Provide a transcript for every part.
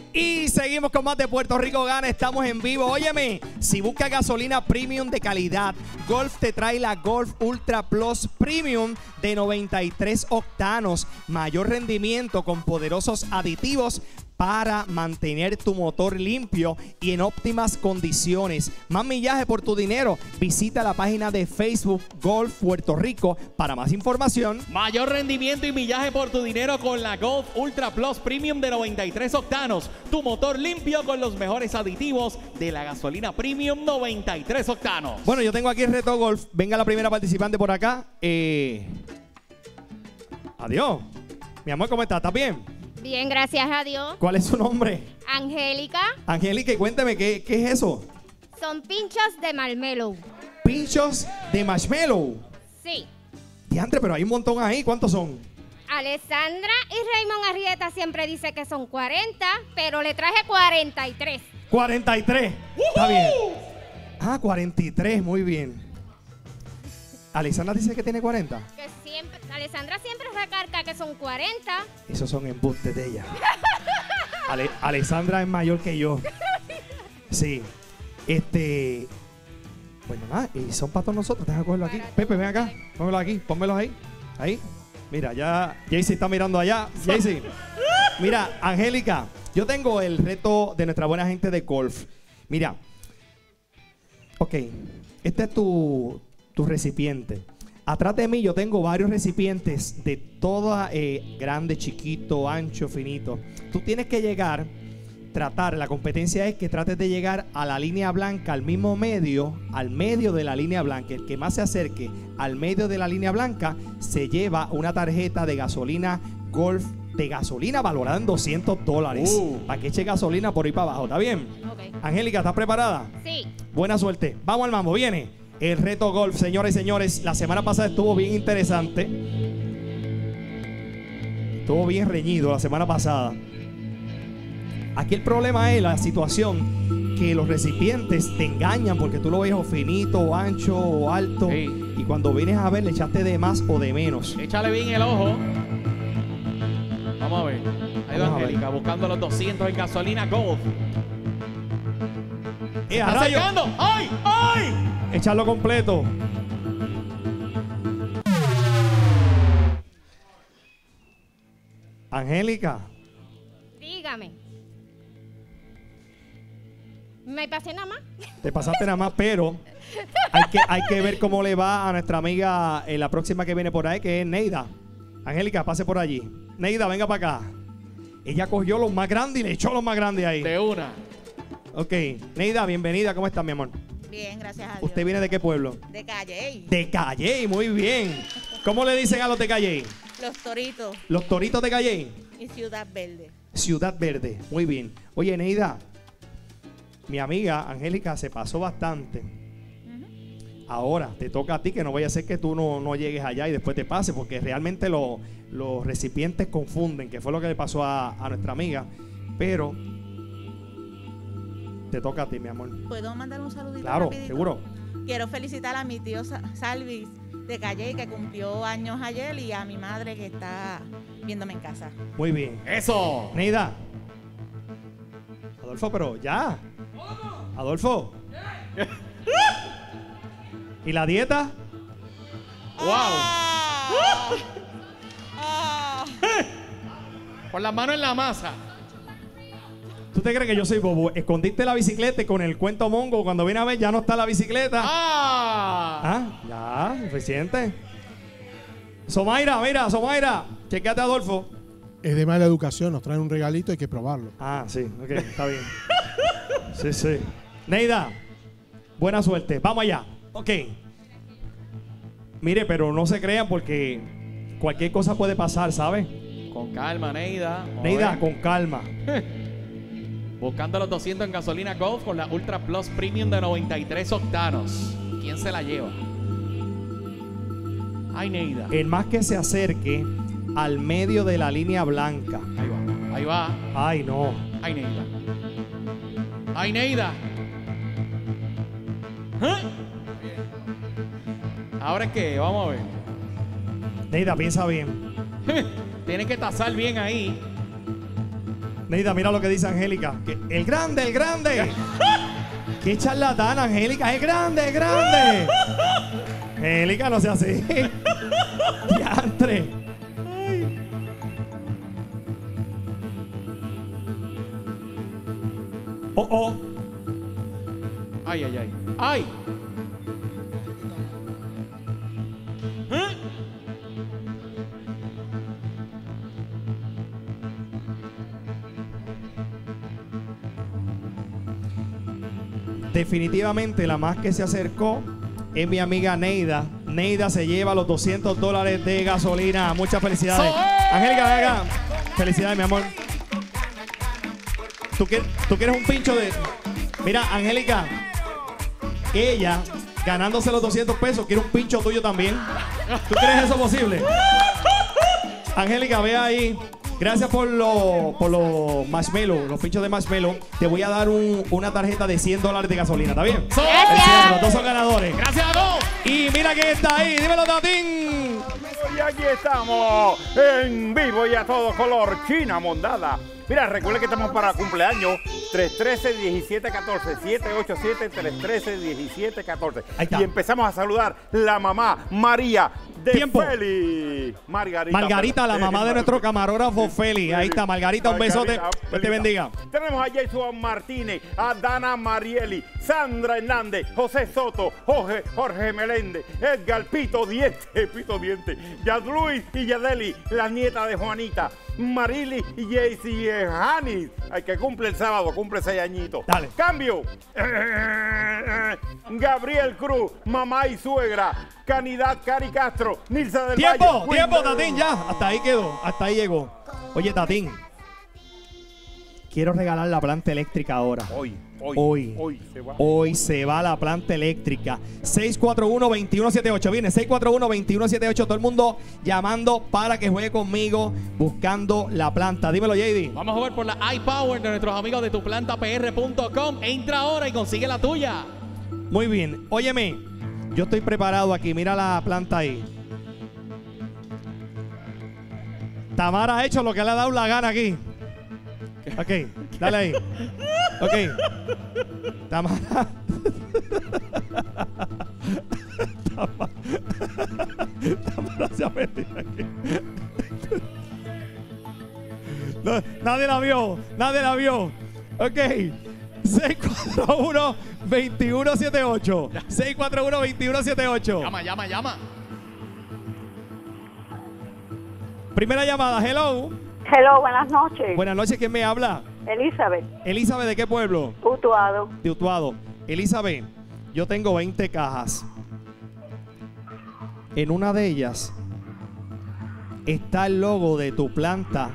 Y seguimos con más de Puerto Rico Gana. Estamos en vivo. Óyeme, si buscas gasolina premium de calidad, Golf te trae la Golf Ultra Plus Premium de 93 octanos. Mayor rendimiento con poderosos aditivos para mantener tu motor limpio y en óptimas condiciones. Más millaje por tu dinero. Visita la página de Facebook Golf Puerto Rico para más información. Mayor rendimiento y millaje por tu dinero con la Golf Ultra Plus Premium de 93 octanos. Tu motor limpio con los mejores aditivos de la gasolina Premium 93 octanos. Bueno, yo tengo aquí el reto Golf. Venga la primera participante por acá. Adiós. Mi amor, ¿cómo estás? ¿Estás bien? Bien, gracias a Dios. ¿Cuál es su nombre? Angélica. Angélica, y cuénteme, ¿qué es eso? Son pinchos de marshmallow. Pinchos de marshmallow. Sí. Diantre, pero hay un montón ahí. ¿Cuántos son? Alessandra y Raymond Arrieta siempre dice que son 40, pero le traje 43. 43. Está bien. Ah, 43, muy bien. Alessandra dice que tiene 40. Que siempre, Alessandra siempre recarga que son 40. Esos son embustes de ella. Alessandra es mayor que yo. Sí. Bueno, nada, y son para todos nosotros. Déjame cogerlo aquí. Pepe, ven acá. Pónmelo aquí. Pónmelo ahí. Ahí. Mira, ya Jaycee está mirando allá. Jaycee. Mira, Angélica, yo tengo el reto de nuestra buena gente de golf. Mira. Ok. Este es tu recipiente. Atrás de mí yo tengo varios recipientes de toda grande, chiquito, ancho, finito. Tú tienes que llegar, la competencia es que trates de llegar a la línea blanca, al mismo medio, al medio de la línea blanca. El que más se acerque al medio de la línea blanca se lleva una tarjeta de gasolina Golf, de gasolina valorada en $200. Para que eche gasolina por ahí para abajo, ¿está bien? Okay. Angélica, ¿estás preparada? Sí. Buena suerte. Vamos al mambo, viene. El reto golf, señoras y señores. La semana pasada estuvo bien interesante. Estuvo bien reñido la semana pasada. Aquí el problema es la situación que los recipientes te engañan porque tú lo ves o finito, o ancho, o alto. Sí. Y cuando vienes a ver, le echaste de más o de menos. Échale bien el ojo. Vamos a ver. Ahí va Angélica buscando los 200 en gasolina Golf. ¡Está acercando! ¡Ay! ¡Ay! Echarlo completo. Angélica. Dígame. ¿Me pasé nada más? Te pasaste nada más, pero hay que ver cómo le va a nuestra amiga la próxima que viene por ahí, que es Neida. Angélica, pase por allí. Neida, venga para acá. Ella cogió los más grandes y le echó los más grandes ahí. De una. Ok. Neida, bienvenida. ¿Cómo estás, mi amor? Bien, gracias a Dios. ¿Usted viene de qué pueblo? De Calle. De Calley, muy bien. ¿Cómo le dicen a los de Calley? Los Toritos Los Toritos de Calley. y Ciudad Verde. Ciudad Verde, muy bien. Oye, Neida, mi amiga Angélica se pasó bastante. Ahora te toca a ti, que no vaya a ser que tú no llegues allá y después te pase, porque realmente los recipientes confunden, que fue lo que le pasó a nuestra amiga. Pero te toca a ti, mi amor. ¿Puedo mandar un saludito? Claro, rapidito? seguro. Quiero felicitar a mi tío Salvis de Calle, que cumplió años ayer, y a mi madre que está viéndome en casa. Muy bien. ¡Eso! Neida. Adolfo, pero ya. Adolfo. ¿Y la dieta? ¡Wow! Ah. Con las manos en la masa. ¿Tú te crees que yo soy bobo? Escondiste la bicicleta y con el cuento mongo, cuando viene a ver ya no está la bicicleta. ¡Ah! Ya, suficiente. Somaira, mira, Somaira, chequeate a Adolfo. Es de mala educación, nos traen un regalito, hay que probarlo. Ah, sí, ok, está bien. Sí, sí. Neida, buena suerte. Vamos allá. Ok. Mire, pero no se crean porque cualquier cosa puede pasar, ¿sabes? Con calma, Neida. Vamos a Neida, ver. con calma. Buscando los 200 en gasolina Golf con la Ultra Plus Premium de 93 octanos. ¿Quién se la lleva? Ay, Neida. El más que se acerque al medio de la línea blanca. Ahí va. Ahí va. Ay, no. Ay, Neida. Ay, Neida. ¿Ah? ¿Ahora es qué? Vamos a ver. Neida, piensa bien. Tienes que tasar bien ahí. Neida, mira lo que dice Angélica. Que el grande, el grande. Qué charlatán, Angélica. Es grande, es grande. Angélica, no sea así. Diantre. Oh, oh. Ay, ay, ay. ¡Ay! ¿Eh? Definitivamente la más que se acercó es mi amiga Neida. Neida se lleva los $200 de gasolina. Muchas felicidades. Angélica, ven acá. Felicidades, mi amor. ¿Tú quieres un pincho de...? Mira, Angélica, ella, ganándose los 200 pesos, quiere un pincho tuyo también. ¿Tú crees eso posible? Angélica, ve ahí. Gracias por los marshmallows, los pinchos de marshmallow. Te voy a dar una tarjeta de $100 de gasolina, ¿está bien? Gracias. Los dos son ganadores. ¡Gracias a todos! Y mira quién está ahí. Dímelo, Tatín. Y aquí estamos en vivo y a todo color, China Mondada. Mira, recuerda que estamos para cumpleaños 313-1714, 787-313-1714. Ahí está. Y empezamos a saludar la mamá María de Tiempo. Feli. Margarita, la mamá de nuestro camarógrafo Feli. Ahí está, Margarita, un besote. Dios te bendiga. Tenemos a Jason Martínez, a Dana Marieli, Sandra Hernández, José Soto, Jorge Meléndez, Edgar Pito Diente, Yadluis y Yadeli, la nieta de Juanita, Marili y Jaycee Janis, el que cumple el sábado, cumple 6 añitos. Dale. Cambio. Gabriel Cruz, mamá y suegra, Canidad Cari Castro, Nilsa del Valle. Tiempo, Tatín, ya. Hasta ahí quedó, hasta ahí llegó. Oye, Tatín, quiero regalar la planta eléctrica ahora. Hoy se va la planta eléctrica. 641-2178. Viene 641-2178. Todo el mundo llamando para que juegue conmigo buscando la planta. Dímelo, JD. Vamos a jugar por la iPower de nuestros amigos de tuplantapr.com. Entra ahora y consigue la tuya. Muy bien. Óyeme, yo estoy preparado aquí. Mira la planta ahí. Tamara ha hecho lo que le ha dado la gana aquí. Ok, dale ahí. Ok. Tamara. Tamara se ha metido aquí. No, nadie la vio. Ok. 641-2178. 641-2178. Llama. Primera llamada, hello. Hello, buenas noches. Buenas noches, ¿quién me habla? Elizabeth, Elizabeth, ¿de qué pueblo? Utuado. De Utuado. Elizabeth, yo tengo 20 cajas. En una de ellas está el logo de tu planta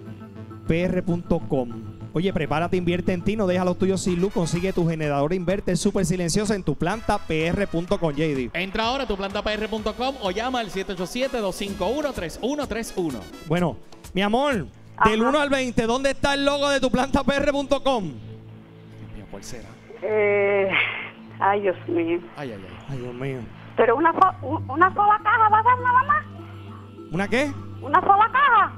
pr.com. Oye, prepárate, invierte en ti, no deja los tuyos sin luz. Consigue tu generador inverter súper silencioso en tu planta pr.com, JD. Entra ahora a tuplantapr.com o llama al 787-251-3131. Bueno, mi amor, del 1 al 20, ¿dónde está el logo de tu planta pr.com? Dios mío, ¿cuál será? Ay, Dios mío. Ay. Ay, Dios mío. Pero una sola caja va a dar nada más. ¿Una qué? Una sola caja.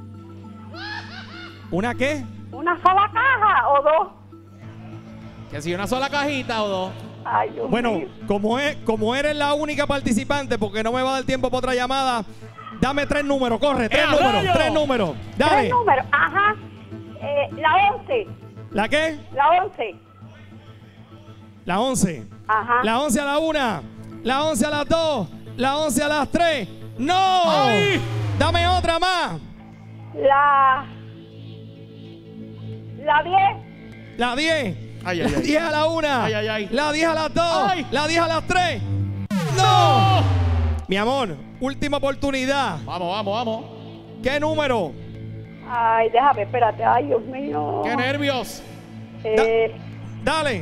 ¿Una qué? Una sola caja o dos. ¿Que si una sola cajita o dos? Ay, Dios Bueno, mío. como eres la única participante, porque no me va a dar tiempo para otra llamada, dame 3 números, corre, 3 números, rayo! 3 números. Dale. 3 números, ajá. La 11. ¿La qué? La 11. La 11. Ajá. La 11 a la 1. La 11 a las 2. La 11 a las 3. ¡No! ¡Ay! Dame otra más. La 10. La 10. Ay, La 10 a la 1. Ay. La 10 a las 2. Ay. La 10 a las 3. ¡No! Mi amor, última oportunidad. Vamos. ¿Qué número? Ay, déjame, espérate. Ay, Dios mío. ¡Qué nervios! Dale.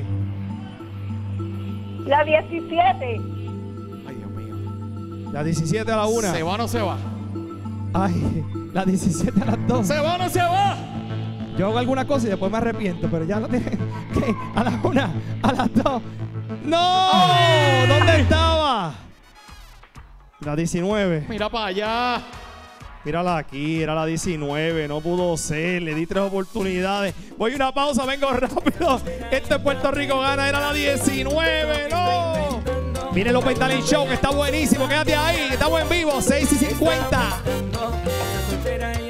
La 17. Ay, Dios mío. La 17 a la 1. ¿Se va o no se va? Ay, la 17 a las 2. ¿Se va o no se va? Yo hago alguna cosa y después me arrepiento, pero ya lo tiene. ¿Qué? A la 1, a las 2. ¡No! ¡Ay! ¿Dónde estaba? La 19. Mira para allá. Mírala aquí, era la 19, no pudo ser, le di 3 oportunidades. Voy a una pausa, vengo rápido. Este Puerto Rico gana, era la 19, no. Miren el Open Talent Show que está buenísimo, quédate ahí, estamos en vivo, 6:50.